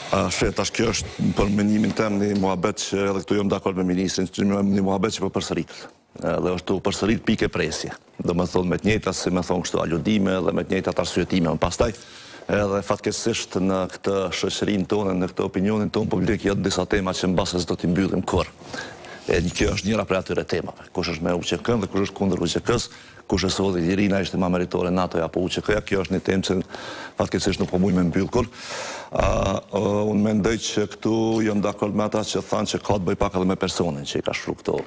Tash kjo është për mendimin tem një muhabet që edhe këtu jam dakord me ministrin, një muhabet që po përsëritet. Dhe është të përsërit pike presje. Do me thonë me të njëjta, si me thonë kështu aludime dhe me të njëjta arsyetime. Pastaj, edhe fatkeqësisht në këtë shoqërinë tonë, në këtë opinionin tonë publik janë disa tema që mbase s'do t'i mbyllim kurrë. Kjo është njëra prej atyre temave. Kush është me UÇK-n dhe kush është kundër UÇK-s, kush e solli lirina ishte më meritore NATO apo UÇK-ja, kjo është një temë që fatkeqësisht nuk po mund me mbyll kurrë. Unë mendoj që këtu jam dakord me ata që thanë që ka të bëj pak edhe me personin që i ka shkruar këto.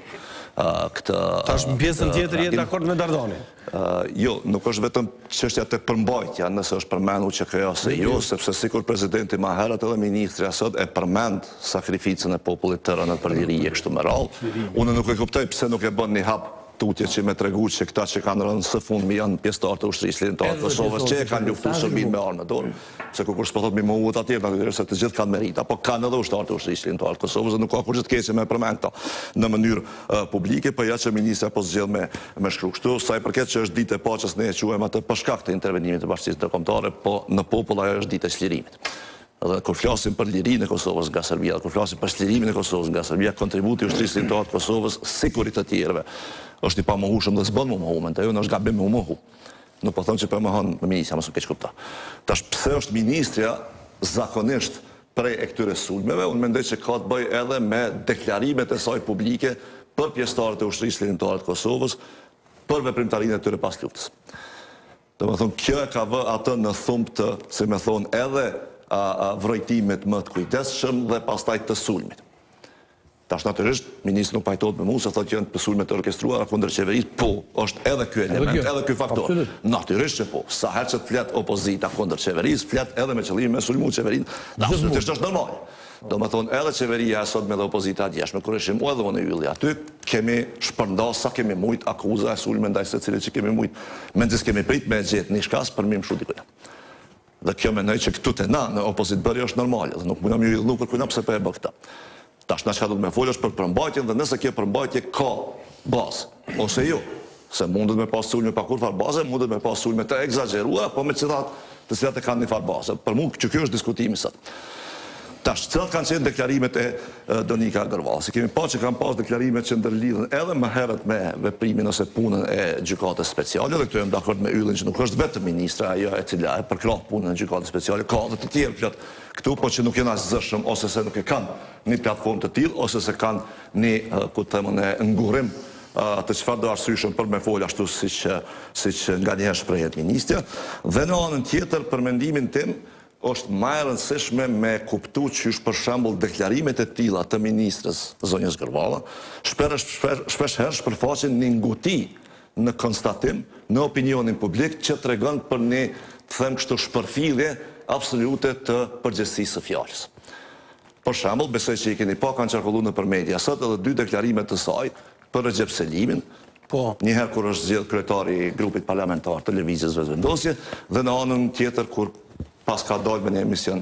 Tash në pjesën tjetër jetë dakord me Dardanin? Jo, nuk është vetëm çështja te përmbajtja, nëse është përmend UÇK-ja ose jo, sepse sikur presidenti më herët edhe ministri sot e përmend sakrificën e popullit të rënë për liri e kështu me radhë. Unë nuk e kuptoj pse nuk e bën një hap tutje që me tregu që këta që kanë rënë së fundmi janë pjesëtarë të ushtrisë ligjore të Kosovës që e kanë luftuar shërbim me armë dorë, se kur s'po thot me mohuat atje, natyrisht se të gjithë kanë merita, po kanë edhe ushtarë të ushtrisë ligjore të Kosovës dhe nuk ka kurrë të keqe me përmend këta në mënyrë publike, po ja që ministri apo zgjedh me shkruaj kështu, sa i përket që është ditë e paqes ne e quajmë atë për shkak të intervenimit të bashkisë ndërkombëtare, po në popull ajo është ditë e çlirimit. Dhe kur flasim për lirinë e Kosovës nga Serbia, kur flasim për çlirimin e Kosovës nga Serbia, kontributi i ushtrisë ligjore të Kosovës sigurisht të tjerëve është i pamohueshëm dhe s'bën më mohumen, ajo është gabim me mohu. Nuk po them që po mohon ministra, mos u keq kupto. Tash pse është ministrja zakonisht prej e këtyre sulmeve, unë mendoj që ka të bëjë edhe me deklarimet e saj publike për pjesëtarët e ushtrisë ligjore të Kosovës për veprimtarinë e tyre pas luftës. Domethënë kjo e ka vë atë në thumb të, si më thon, edhe vrojtimit më të kujdesshëm dhe pastaj të sulmit. Tash natyrisht, ministri nuk pajtohet me mua se thotë që janë sulme të orkestruara kundër qeverisë, po, është edhe ky element, edhe ky faktor. Natyrisht që po, sa herë që flet opozita kundër qeverisë, flet edhe me qëllimin me sulmu qeverinë, absolutisht është normal. Domethënë edhe qeveria sot me dhe opozita djeshme, kur ishim edhe unë ylli aty, kemi shpërndas sa kemi mujt akuza e sulme ndaj secilit që kemi mujt, mendjes kemi prit me gjetë një shkas për mi më shuti kujna. Dhe kjo mendoj që këtu te na në opozit bëri është normale, dhe nuk mundam ju illu për kujna pse po e bë këtë. Tash na çka do të më folësh për përmbajtjen dhe nëse kjo përmbajtje ka bazë ose jo, se mundet me pas sulme pa kurrë baze, mundet me pas sulme të egzageruara, po me të cilat e kanë një farë bazë. Për mua që ky është diskutimi sot. Tash, cilat kanë qenë deklarimet e Donika Gërvallës? Kemi pa që kanë pas deklarimet që ndërlidhen edhe më herët me veprimin ose punën e gjykatës speciale, dhe këtu jam dakord me Yllin që nuk është vetëm ministra ajo e cila e përkrah punën e gjykatës speciale, ka edhe të tjerë plot këtu, po që nuk janë as zëshëm ose se nuk e kanë një platformë të tillë ose se kanë një, ku të themën, ngurrim të çfarë do arsyeshëm për me fol ashtu siç nganjëherë shprehet ministri. Dhe në anën tjetër, për mendimin tim, është më e rëndësishme me kuptu që është për shembull deklarimet e tilla të ministrës zonjës Gërvalla, shpesh herë shpërfaqen një nguti në konstatim, në opinionin publik që tregon për një, të them kështu, shpërfillje absolute të përgjegjësisë së fjalës. Për shembull, besoj që i keni pa kanë qarkulluar nëpër media sot edhe dy deklarimet të saj për Recep Selimin, njëherë kur është zgjedhur kryetari i grupit parlamentar të Lëvizjes Vetëvendosje, dhe në anën tjetër kur pas ka dalë me një emision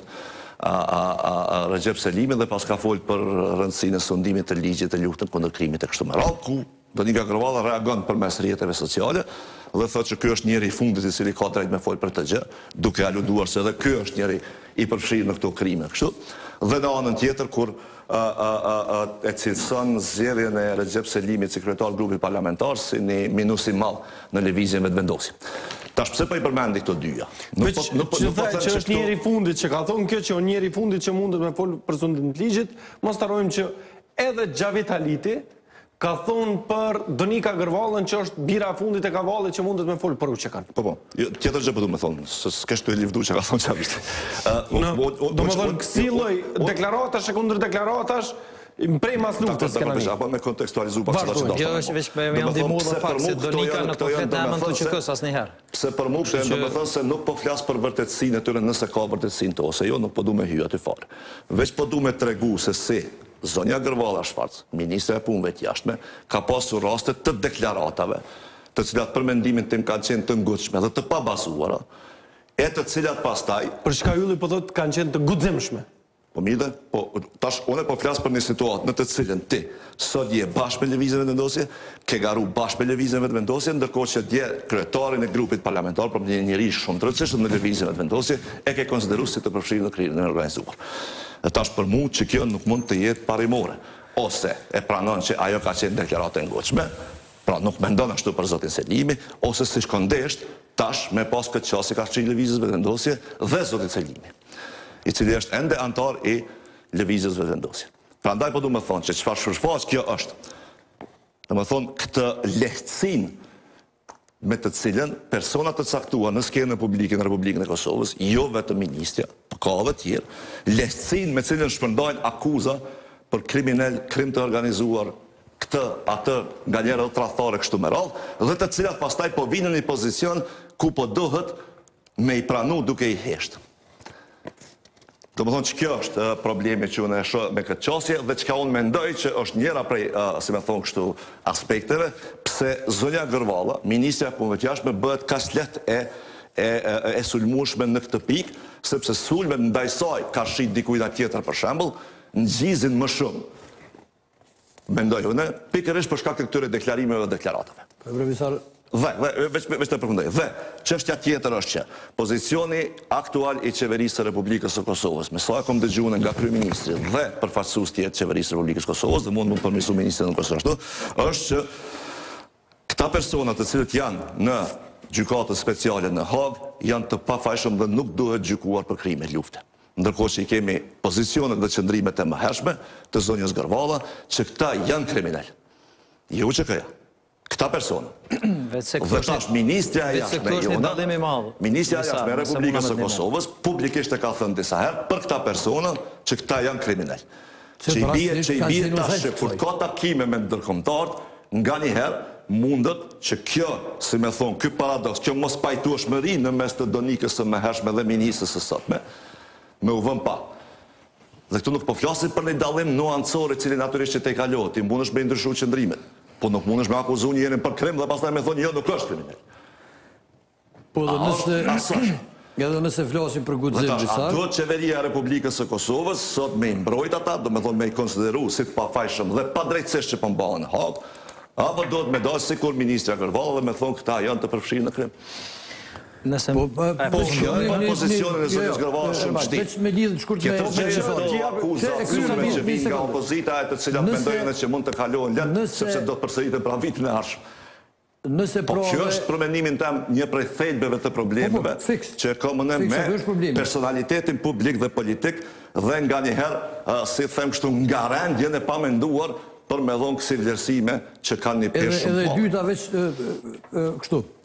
Recep Selimi dhe pas ka folë për rëndësinë e sundimit të ligjit të luftën kundër krimit e kështu me radhë, ku Donika Gërvalla reagon përmes rrjeteve sociale dhe thotë që ky është njeri i fundit i cili ka drejt me folë për të gjë, duke aluduar se edhe ky është njeri i përfshirë në këto krime kështu. Dhe në anën tjetër kur e cilëson zgjedhjen e Recep Selimit si kryetar grupit parlamentar si një minus i madh në lëvizjen Vetëvendosje. Tash pse po i përmendi këto dyja? Që është njeri i fundit që ka thonë kjo që është njeri i fundit që mundet me folë për sundimin të ligjit, mos harrojmë që edhe Xhavit Haliti ka thonë për Donika Gërvallën që është bira e fundit e kavallit që mundet me folë për UÇK-n. Po, tjetër gjë po du me thonë, se s'kesh të e livdu që ka thonë Xhavit. Do më thonë kësi lloj deklaratash e kundër deklaratash, prej mas luftës kena një. Apo me kontekstualizu pak çfarë do. Kjo është veç me janë ndihmuar në fakt se Donika në po flet emën të UÇK-s asnjëherë. Pse për mua do të thonë se nuk po flas për vërtetësinë e tyre nëse ka vërtetësinë to ose jo, nuk po du me hyj aty fare. Veç po du me tregu se si zonja Gërvalla Shfarc, ministre e punëve të jashtme, ka pasur raste të deklaratave, të cilat për mendimin tim kanë qenë të ngutshme dhe të pabazuara, e të cilat pastaj për çka Ylli po thotë kanë qenë të guximshme. Po mirë, po tash unë po flas për një situatë në të cilën ti sot je bashkë me Lëvizjen Vetëvendosje, ke garu bashkë me Lëvizjen Vetëvendosje, ndërkohë që dje kryetarin e grupit parlamentar, por një njerëz shumë të rëndësishëm në Lëvizjen Vetëvendosje, e ke konsideruar si të përfshirë në krimin e organizuar. Dhe tash për mu që kjo nuk mund të jetë parimore. Ose e pranon që ajo ka qenë deklaratë e ngoqme, pra nuk mendon ashtu për zotin Selimi, ose si shkondesht, tash me pas këtë qasë ka shqinj lëvizjes vetëvendosje dhe zotin Selimi, i cili është ende antar i lëvizjes vetëvendosje. Pra ndaj po du me thonë që çfarë shfaqet kjo është, dhe me thonë këtë lehtësin me të cilën personat të caktuar në skenën publike në Republikën e Kosovës, jo vetëm ministja, ka edhe tjerë, lehtësin me cilën shpërndajnë akuza për krim të organizuar, këtë, atë, nga njerë dhe tradhtare kështu me radhë, dhe të cilat pastaj po vinë në një pozicion ku po dohet me i pranu duke i heshtë. Do më thonë që kjo është problemi që unë e shoh me këtë qasje dhe që ka unë mendoj që është njëra prej, si me thonë kështu, aspekteve, pse zonja Gërvalla, ministra e punëve të jashtme, bëhet kaq lehtë e sulmueshme në këtë pikë, sepse sulmet ndaj saj ka shit dikujt tjetër për shembull, ngjizin më shumë. Mendoj unë, pikërisht për shkak të këtyre deklarimeve dhe deklaratave. Veç të përfundoj. Dhe, çështja tjetër është që pozicioni aktual i qeverisë së Republikës së Kosovës, me sa e kom dëgjuar nga kryeministri dhe përfaqësues tjetër të qeverisë së Republikës së Kosovës, dhe mund të përmirësoj ministrin në ashtu, është që këta persona të cilët janë në gjykatën speciale në Hagë janë të pafajshëm dhe nuk duhet gjykuar për krime lufte. Ndërkohë që i kemi pozicionet dhe qëndrimet e mëhershme të zonjës Gërvalla që këta janë kriminal. Jo që këja. Këta persona. Dhe tash ministrja e jashtme e Republikës së Kosovës publikisht e ka thënë disa herë për këta persona që këta janë kriminal. Që i bie tash që kur ka takime me ndërkombëtarët, nganjëherë mundet që kjo, si me thonë, ky paradoks, kjo mos pajtueshmëri në mes të Donikës së mëhershme dhe ministrës së sotme, me u vënë pa. Dhe këtu nuk po flasim për një dallim nuancor i cili natyrisht që te kalohet, ti mundesh me ndryshu qëndrimet. Po nuk mundesh me akuzu njërin për krim dhe pastaj me thonë jo nuk është kriminal. Po edhe nëse flasim për guxim disa. A duhet qeveria e Republikës së Kosovës sot me mbrojt ata, do me thonë me i konsideru si të pafajshëm dhe pa drejtësisht që po mbahen në Hagë, apo duhet me dalë sikur ministra Gërvalla dhe me thonë këta janë të përfshirë në krim. Pozicionin e zonjës Gërvalla shumë shtit. Akuzat që vinë nga opozita e të cilat mendojnë që mund të kalohen lehtë sepse do të përsëriten pra vitin e ardhshëm. Po kjo është për mendimin tim një prej thelbeve të problemeve që ka më me personalitetin publik dhe politik dhe nganjëherë si them kështu nga rendjen e pamenduar për me dhonë kësi vlerësime që kanë një peshë shumë. Edhe dyta veç kështu.